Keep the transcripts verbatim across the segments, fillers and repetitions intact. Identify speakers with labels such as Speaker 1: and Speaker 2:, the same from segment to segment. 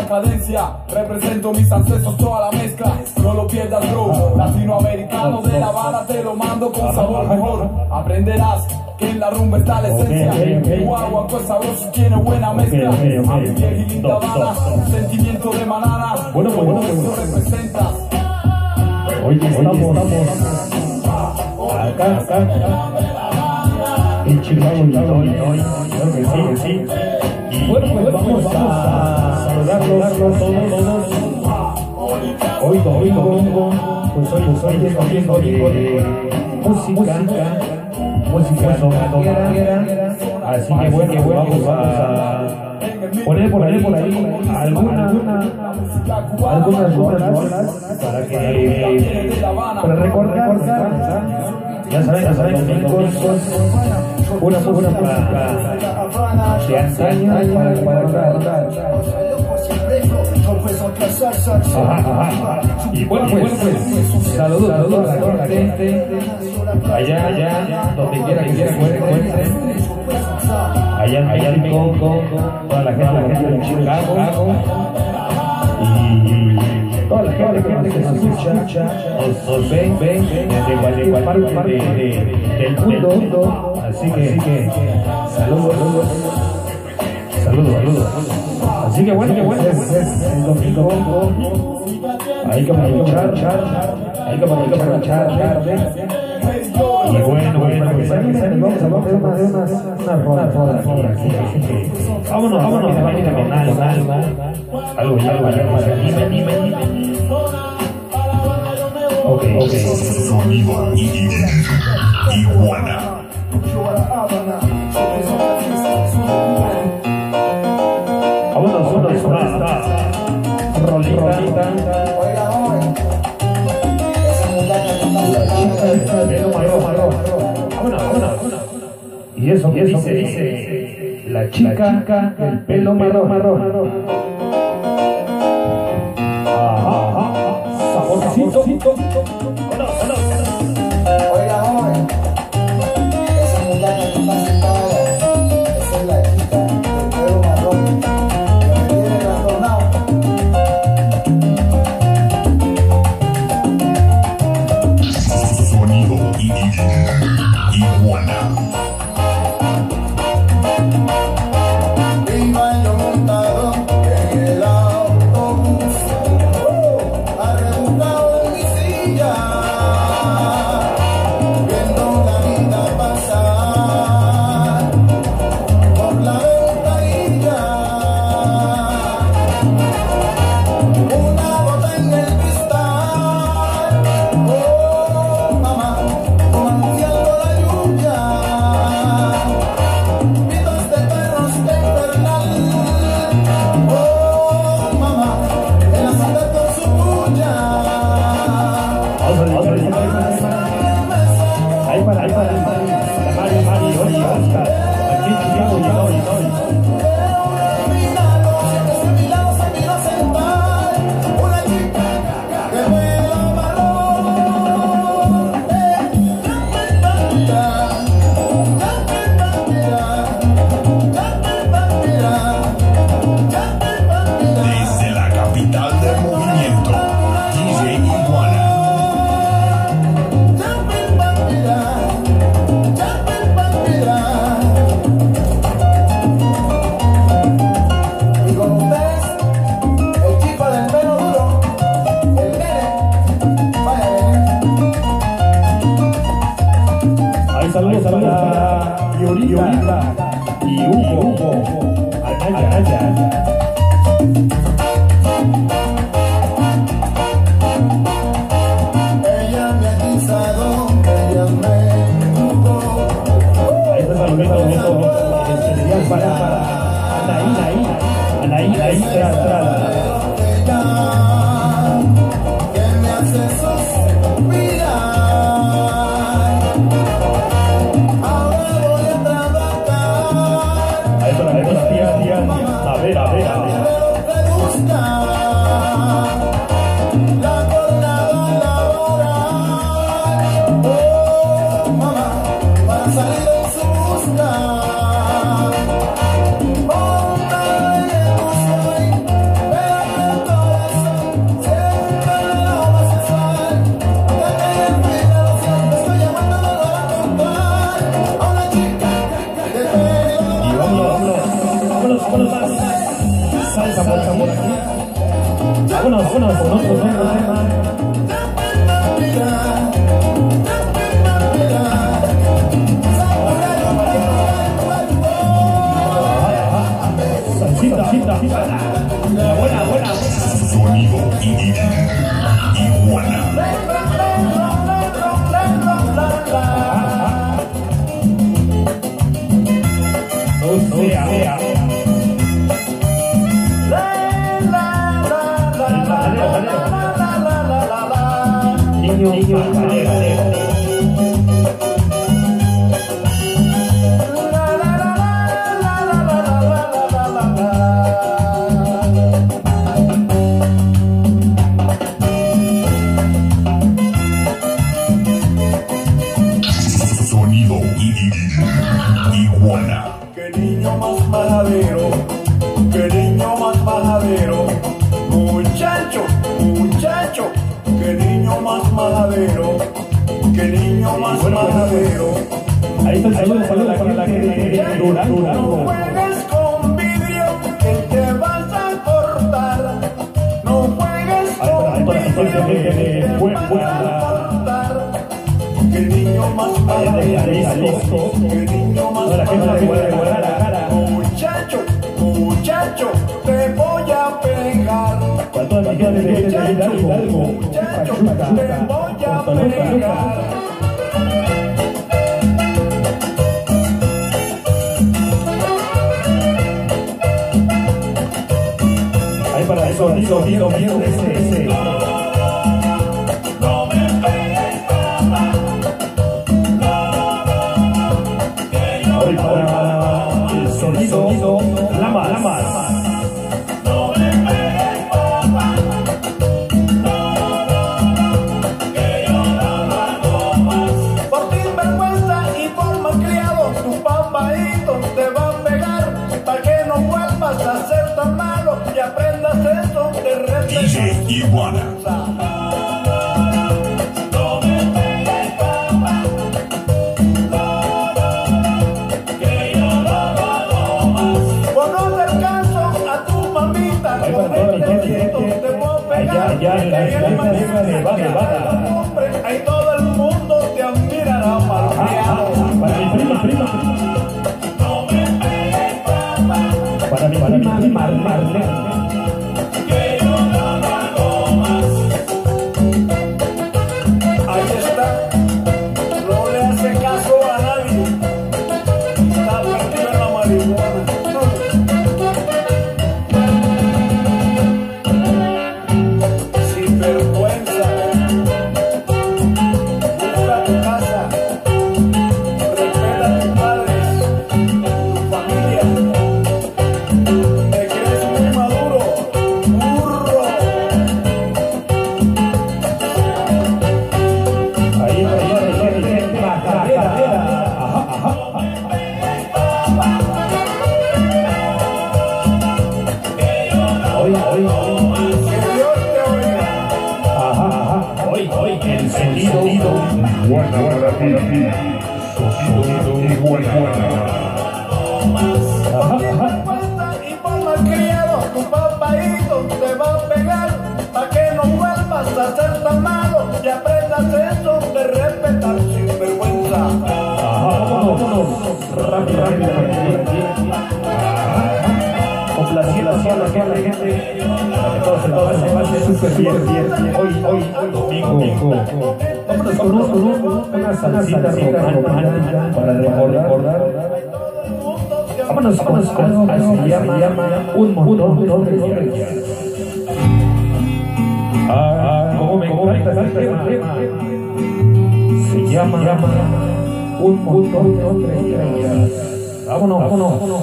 Speaker 1: cadencia, represento mis ancestros, toda la mezcla. No lo pierdas, bro. Latinoamericano de La Habana, te lo mando con sabor mejor. Aprenderás que en la rumba está la esencia. Mi guagua, pues sabroso, tiene buena mezcla. A mi vieja y linda Habana, un sentimiento de manana.
Speaker 2: Bueno, bueno, bueno,
Speaker 1: eso representas.
Speaker 2: Hoy estamos, estamos acá, acá, en Chicago, Illinois, creo que sí, que sí. Y bueno, pues vamos a saludarlos a todos, todos. Hoy domingo, pues hoy, pues hoy es domingo de música, música dominguera. Así que bueno, vamos a poner por ahí, por ahí alguna, algunas rolas para que, para recordar, ya saben, ya saben, domingos, una música de antaño para recordar. Y bueno, pues, pues saludos, saludos a la gente allá, allá, donde quiera que quiera encuentren, allá, allá en México, toda la gente, la gente de Chicago, y toda la gente que nos escucha, nos ven, ven, de cualquier parte del mundo, así que, saludos, saludos, saludos. Así que bueno, que bueno, es el domingo, hay que aprovechar, hay que aprovechar, y bueno, bueno, pues vamos a vamos a hacer unas unas rodas, rodas, rodas, así que vámonos, vámonos, vámonos, algo, algo, algo, algo, algo, ok, ok.
Speaker 3: Sonido Iguana.
Speaker 2: Vámonos, vámonos, esta rolita. Vámonos, vámonos. Y eso, y eso que dice la chica del pelo marrón, marrón. Ajá, saborcito.
Speaker 4: Oiga, joven, esa muchacha que está sentada, esa es la chica del pelo marrón, que me tiene trastornado.
Speaker 3: Sonido Iguana.
Speaker 4: Iba yo montado en el autobús, arrebujado en mi silla, viendo la vida pasar por la ventanilla. Una gota en el cristal, oh mamá, como anunciando la lluvia. Gritos de perros de infernal, oh mamá, en la ciudad con su bulla.
Speaker 2: Ahí para, ahí para, Mario, Mario, oye, Oscar, aquí llegamos, llegamos, llegamos.
Speaker 4: Milagro, siempre ese milagro se miró sentar, una chica de pelo marrón.
Speaker 3: Desde la capital del movimiento, D J Iguana.
Speaker 4: Y con ustedes, el chico del pelo duro, el nene, vaya nene.
Speaker 2: Ahí saludos para Yorita y Hugo, Hugo, Anaya, Anaya.
Speaker 4: Ella me ha guisado, ella me jugó.
Speaker 2: Ahí está saludito, saludito, especial para, para Anaí, Anaí, Anaí, Anaí, Estrada.
Speaker 4: Que me hace suspirar. Ahora voy a trabajar.
Speaker 2: Ahí está, ahí está, tía, tía, a ver, a ver, a ver.
Speaker 4: Pero te gusta la jornada laboral. Oh, mamá, para salir en su busca. Hombre, yo soy, pero
Speaker 2: vámonos más. Salsa, salsa, por aquí. Vámonos, vámonos, con otro tema. Salsita, salsita. Buena, buena.
Speaker 3: Sonido Iguana.
Speaker 2: O sea, sea. Niño, niño, dale, dale.
Speaker 3: Sonido Iguana.
Speaker 1: Qué niño más majadero, qué niño más majadero, muchacho, muchacho, qué niño más majadero, qué niño más majadero.
Speaker 2: Ahí está el saludo, saludo para la gente de Durango.
Speaker 1: No juegues con vidrio que te vas a cortar, no juegues con vidrio que te vas a cortar. Qué niño más majadero, qué niño más majadero, muchacho, muchacho, te voy a pegar.
Speaker 2: Para toda la gente de Hidalgo,
Speaker 1: Muchacho, te voy a pegar.
Speaker 2: ahí para el sonido, sonido, ese. Hoy para el sonido, lama, lama.
Speaker 1: Por sinvergüenza y por malcriado, tu papaíto te va a pegar. Pa' que no vuelvas a ser tan malo y aprendas eso de
Speaker 3: D J
Speaker 1: respetar.
Speaker 3: Iguana.
Speaker 1: Cuando te alcanzo a tu mamita,
Speaker 2: Ahí
Speaker 1: con
Speaker 2: para toda la
Speaker 1: este
Speaker 2: gente
Speaker 1: besito te voy a pegar.
Speaker 2: allá en la
Speaker 1: Que
Speaker 2: isla
Speaker 1: el
Speaker 2: de Nevada, Nevada.
Speaker 1: hombre, ahí todo el mundo te admirará, malcriado.
Speaker 2: Para mi prima, prima, para mi para mi prima Marlene.
Speaker 1: Ahí está, no le hace caso a nadie, está perdido en la marihuana. Sin vergüenza, busca tu casa, respeta a tus padres, tu familia. Te crees muy maduro, burro.
Speaker 2: Ahí para allá de gente Macarena. Ajá, ajá. Hoy, hoy, hoy.
Speaker 1: Que Dios te oiga.
Speaker 2: Ajá, ajá. Hoy, hoy, el sonido.
Speaker 3: Iguana para ti. Sonido Iguana.
Speaker 2: Ajá, ajá.
Speaker 1: Y por malcriado, tu papaíto te va a pegar. Pa' que no vuelvas a ser tan malo y aprendas eso de respetar sin vergüenza.
Speaker 2: Ajá, vámonos, vámonos. Rápido, rápido, rápido. Complaciendo a toda la gente. Para que todos se todos se pasen súper bien, bien. Hoy, hoy, hoy, domingo. Vámonos con un, con un, una salsita romántica para recordar. Vámonos, vámonos con algo que se llama un montón de días. Ah, como me encanta este tema. Se llama un montón de días. Vámonos, vámonos.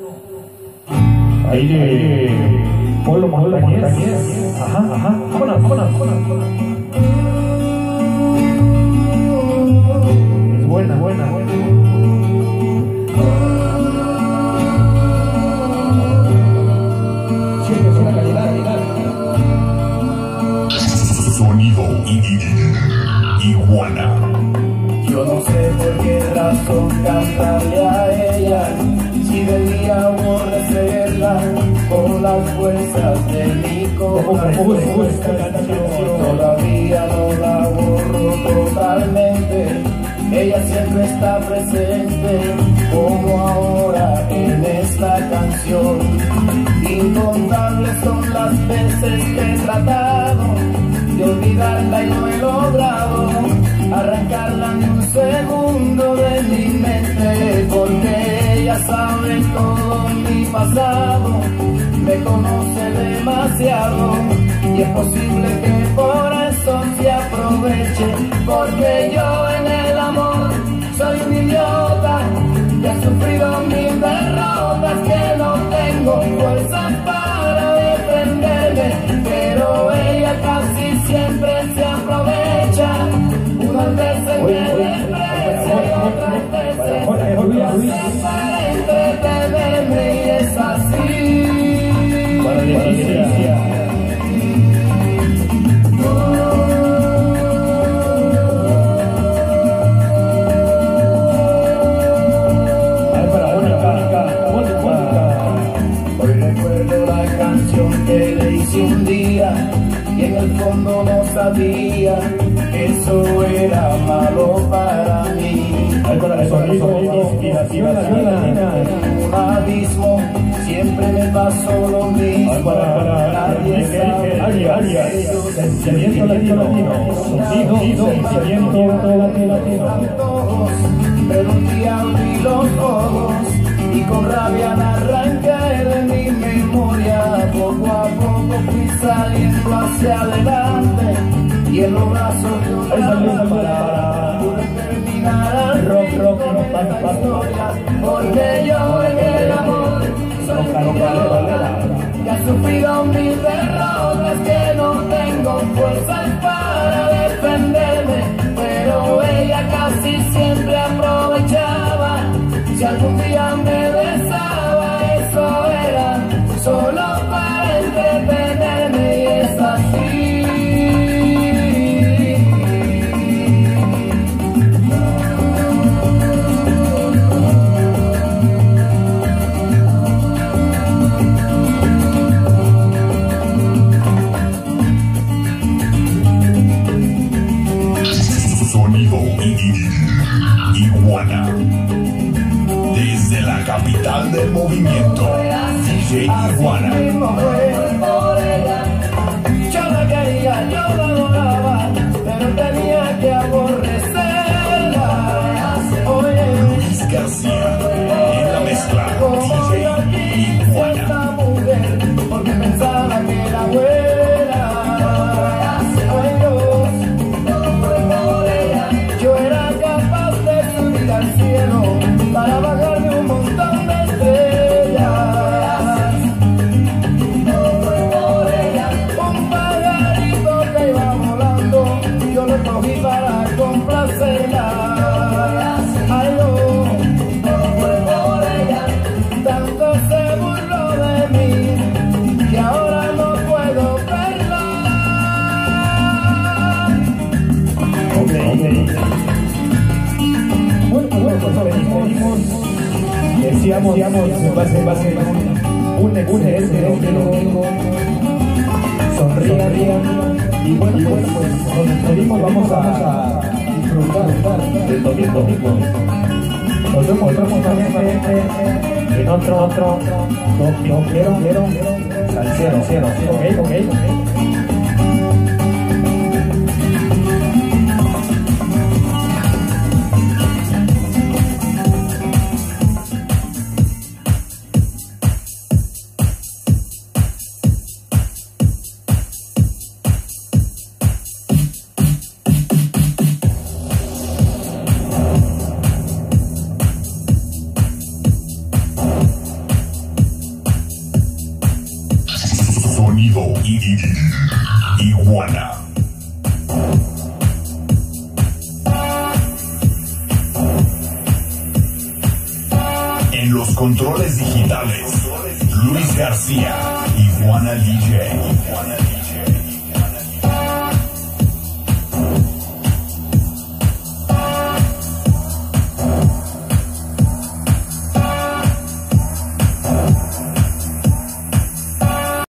Speaker 2: Ahí de Polo Montañés. Ajá, ajá. Vámonos, vámonos, vámonos. Es buena, buena, buena. Siempre es una calidad, calidad.
Speaker 3: Sonido Iguana.
Speaker 1: Yo no sé por qué razón cantarle a ella, si debía aborrecerla mezcla con las fuerzas de mi corazón. Todavía no la borro totalmente, ella siempre está presente, como ahora en esta canción. Incontables son las veces que he tratado de olvidarla y no he logrado arrancarla ni un segundo de mi mente, porque ella sabe todo mi pasado, me conoce demasiado y es posible que por eso se aproveche, porque yo en el amor soy un idiota que ha sufrido mil derrotas, que no tengo fuerzas para defenderme, pero ella casi siempre se aprovecha, unas veces me desprecia y otras veces lo hace para entretenerme, y es así. Que le hice un día y en el fondo no sabía que eso era malo para mí. Inspiración latina, un abismo, siempre me pasó lo mismo. Nadie sabe
Speaker 2: sentimiento latino, sentido, sentimiento latino.
Speaker 1: Pero un día abrí los ojos y con rabia me arranqué de mi memoria. Poco a poco fui saliendo hacia adelante y en los brazos de una para pude terminar al rock, rock, esta historia, porque yo en el amor soy un idiota que ha sufrido mil derrotas, que no tengo fuerzas para defenderme, pero ella casi siempre aprovechaba. Si algún día me besaba, eso era solo para entretenerme, y es así.
Speaker 3: Sonido Iguana. Desde la capital del movimiento, D J Iguana.
Speaker 1: Yo la quería, yo la adoraba, pero tenía que aborrecerla. Oye,
Speaker 3: Luis García, en la mezcla, D J Iguana.
Speaker 1: esta mujer, porque pensaba que era buena. Ay, Dios, yo era capaz de subir al cielo para bajarme un montón de estrellas. Un pajarito que iba volando, yo lo cogí para complacerla. Ay, no, tanto se burló de mí que ahora no puedo verla.
Speaker 2: Bueno, bueno, pues venimos, decíamos, decíamos, va a ser, va a ser un excelente domingo, sonrían, y bueno, y bueno, pues nos despedimos, vamos a disfrutar del domingo. Nos vemos, nos vemos también en otro, otro, no quiero, quiero, salsero, cero, ok, ok, ok.
Speaker 3: Sonido Iguana. En los controles digitales, Luis García, Iguana D J.